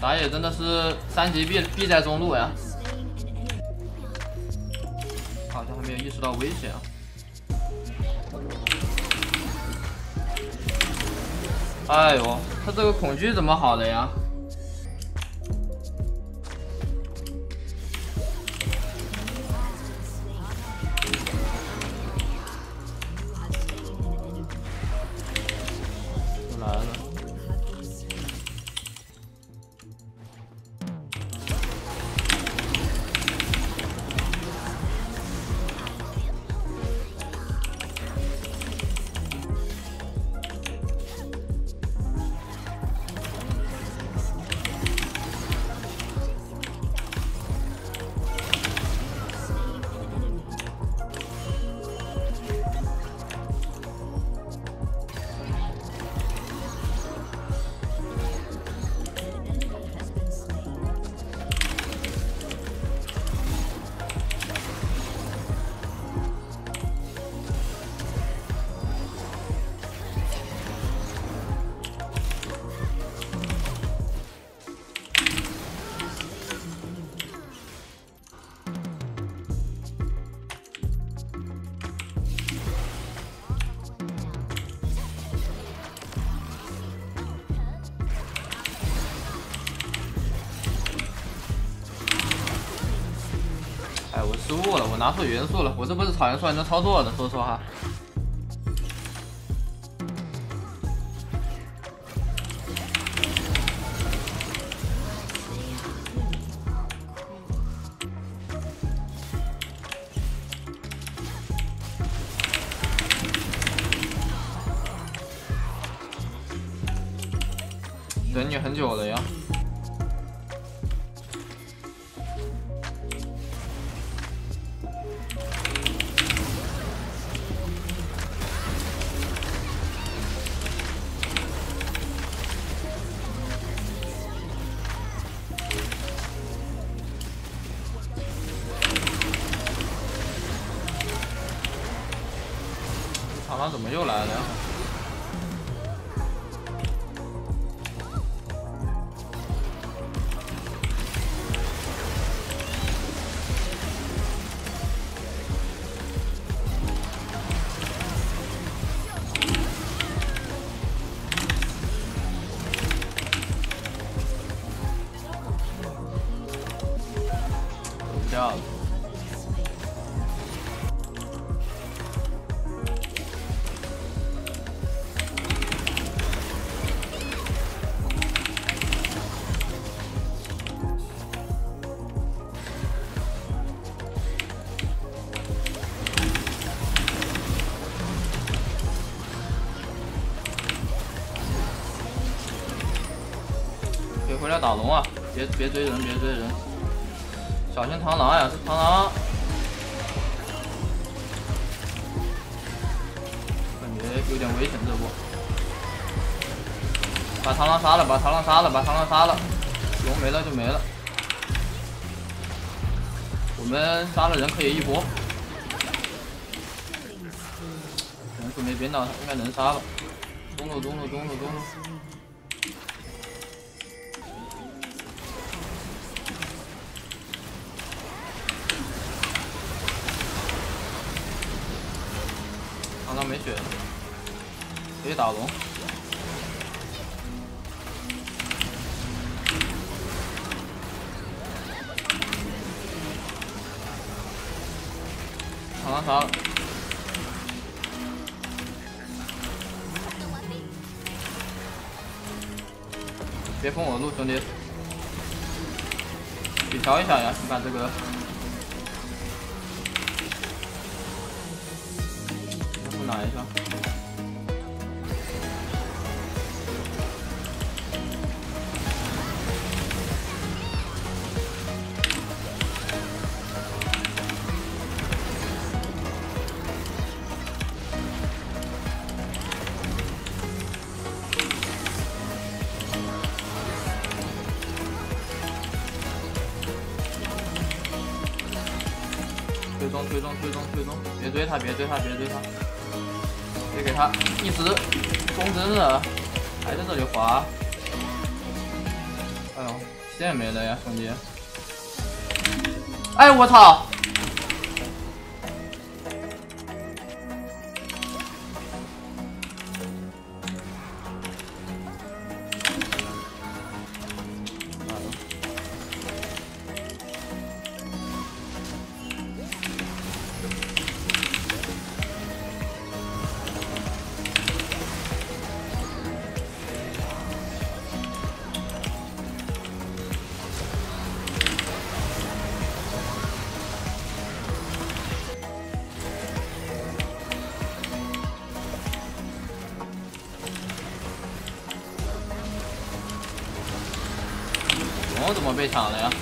打野真的是3级必在中路呀，好像还没有意识到危险啊。哎呦，他这个恐惧怎么好的呀？ 来了，哎，我失误了，我拿错元素了，我这不是草原兽还能操作的，说实话。等你很久了呀。 螳螂怎么又来了呀？走掉了。 别回来打龙啊！别追人，别追人，小心螳螂呀！这螳螂感觉有点危险，这波。把螳螂杀了，把螳螂杀了，把螳螂杀了，龙没了就没了。我们杀了人可以一波。元素没编到，应该能杀吧？中路。螳螂没血，可以打龙。螳螂杀了，别封我路，兄弟。你调一下呀，你看这个。 拿一下，推中，别追他，别给他一直风筝了，还在这里滑，哎呦。 这也没了呀，兄弟。哎，我操！我怎么被抢了呀？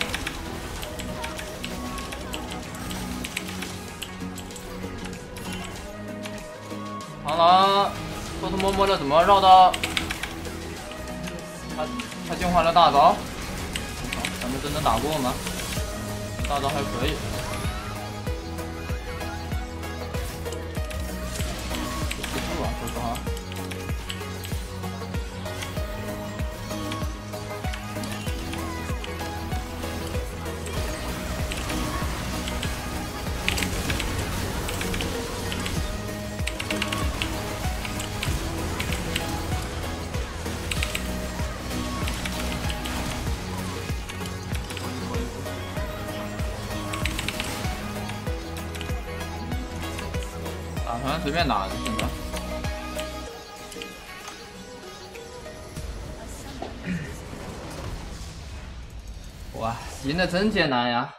螳螂偷偷摸摸的怎么绕到？他进化了大招，咱们真的打过吗？大招还可以。结束啊，说实话。 打团随便打就行了。哇，赢的真艰难呀！